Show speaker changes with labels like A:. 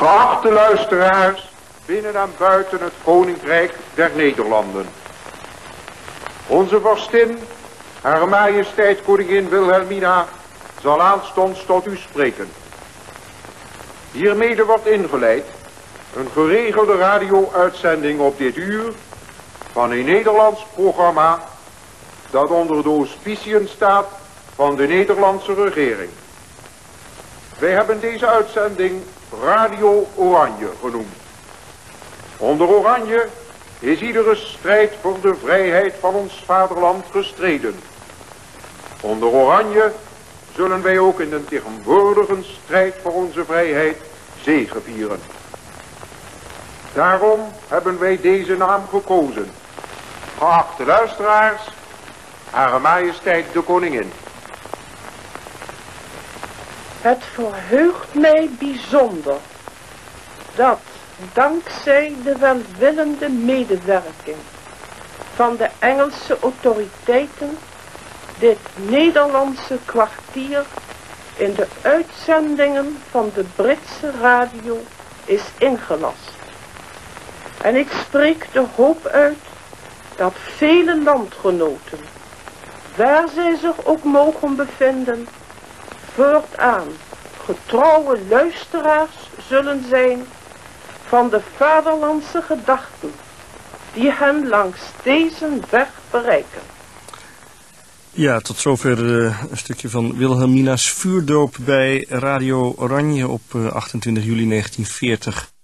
A: Geachte luisteraars binnen en buiten het Koninkrijk der Nederlanden. Onze vorstin, Hare Majesteit Koningin Wilhelmina, zal aanstonds tot u spreken. Hiermede wordt ingeleid een geregelde radio-uitzending op dit uur van een Nederlands programma dat onder de auspiciën staat van de Nederlandse regering. Wij hebben deze uitzending Radio Oranje genoemd. Onder Oranje is iedere strijd voor de vrijheid van ons vaderland gestreden. Onder Oranje zullen wij ook in de tegenwoordige strijd voor onze vrijheid zegevieren. Daarom hebben wij deze naam gekozen. Geachte luisteraars, Hare Majesteit de Koningin.
B: Het verheugt mij bijzonder dat dankzij de welwillende medewerking van de Engelse autoriteiten dit Nederlandse kwartier in de uitzendingen van de Britse radio is ingelast. En ik spreek de hoop uit dat vele landgenoten, waar zij zich ook mogen bevinden, voortaan getrouwe luisteraars zullen zijn van de vaderlandse gedachten die hen langs deze weg bereiken.
C: Ja, tot zover een stukje van Wilhelmina's vuurdoop bij Radio Oranje op 28 juli 1940.